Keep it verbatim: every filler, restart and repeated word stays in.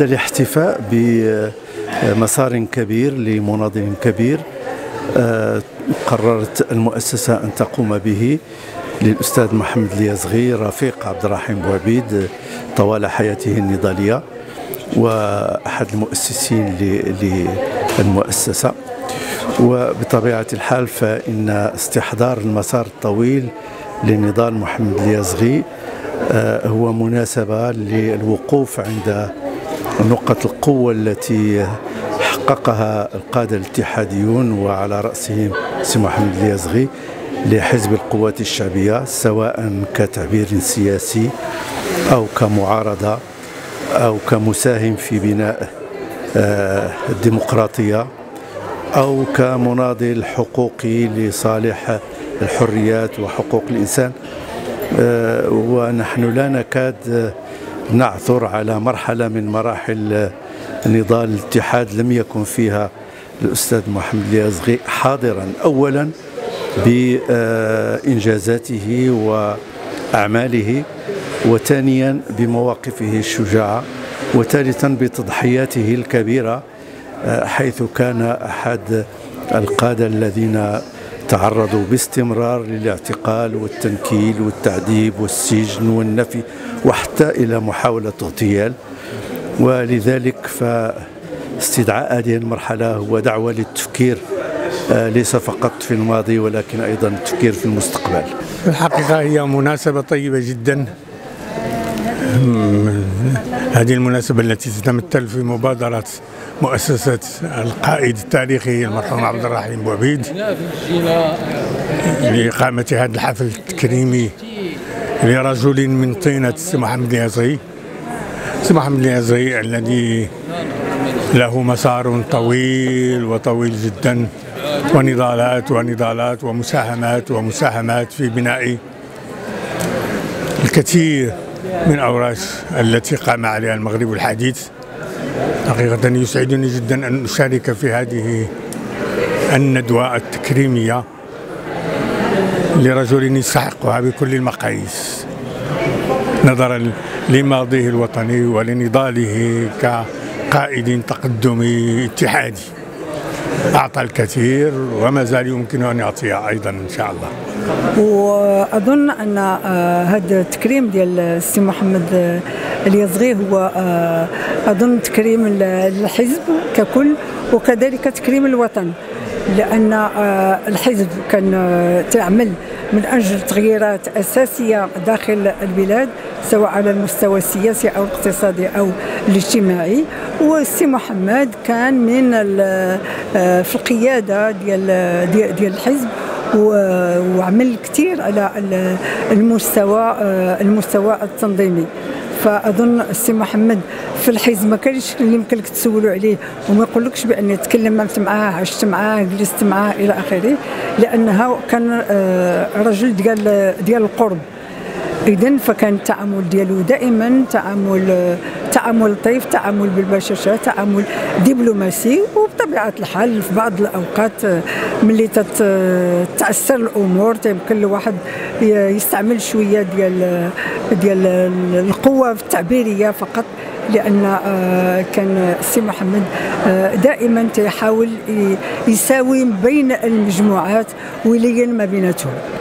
هذا الاحتفاء بمسار كبير لمناضل كبير قررت المؤسسة أن تقوم به للأستاذ محمد اليازغي رفيق عبد الرحيم بوعبيد طوال حياته النضالية وأحد المؤسسين للمؤسسة. وبطبيعة الحال فإن استحضار المسار الطويل لنضال محمد اليازغي هو مناسبة للوقوف عند نقط القوة التي حققها القادة الاتحاديون وعلى رأسهم سي محمد اليازغي لحزب القوات الشعبية، سواء كتعبير سياسي أو كمعارضة أو كمساهم في بناء الديمقراطية أو كمناضل حقوقي لصالح الحريات وحقوق الإنسان. ونحن لا نكاد نعثر على مرحلة من مراحل نضال الاتحاد لم يكن فيها الأستاذ محمد اليازغي حاضرا، أولا بإنجازاته وأعماله، وثانيا بمواقفه الشجاعة، وثالثا بتضحياته الكبيرة، حيث كان أحد القادة الذين تعرضوا باستمرار للاعتقال والتنكيل والتعذيب والسجن والنفي وحتى إلى محاولة اغتيال. ولذلك فاستدعاء هذه المرحلة هو دعوة للتفكير ليس فقط في الماضي ولكن أيضا التفكير في المستقبل. في الحقيقة هي مناسبة طيبة جدا، هذه المناسبة التي تتمثل في مبادرة مؤسسة القائد التاريخي المرحوم عبد الرحيم بوعبيد لإقامة هذا الحفل التكريمي لرجل من طينة سي محمد اليازغي. سي محمد اليازغي الذي له مسار طويل وطويل جدا ونضالات ونضالات ومساهمات ومساهمات في بناء الكثير من أوراق التي قام عليها المغرب الحديث. حقيقة يسعدني جدا أن أشارك في هذه الندوة التكريمية لرجل يستحقها بكل المقاييس نظرا لماضيه الوطني ولنضاله كقائد تقدمي اتحادي. أعطى الكثير وما زال يمكن أن يعطي أيضا إن شاء الله. وأظن أن هذا التكريم ديال السي محمد اليازغي هو أظن تكريم الحزب ككل وكذلك تكريم الوطن، لأن الحزب كان تعمل من أجل تغييرات أساسية داخل البلاد سواء على المستوى السياسي أو الاقتصادي أو الاجتماعي، والسي محمد كان من في القيادة ديال ديال الحزب وعمل كثير على المستوى المستوى التنظيمي. فاظن السي محمد في الحزب ما كانش اللي يمكن لك تسولوا عليه وما يقولكش باني تكلمت معاه عشت معاه جلست معاه الى اخره، لانها كان رجل ديال ديال القرب. اذا فكان التعامل ديالو دائما تعامل تعامل لطيف، تعامل بالبشاشه، تعامل دبلوماسي. وبطبيعه الحال في بعض الاوقات ملي تتعسر الامور يمكن الواحد يستعمل شويه ديال ديال القوه التعبيريه فقط، لان كان السي محمد دائما تيحاول يساوي بين المجموعات ويلين ما بيناتهم.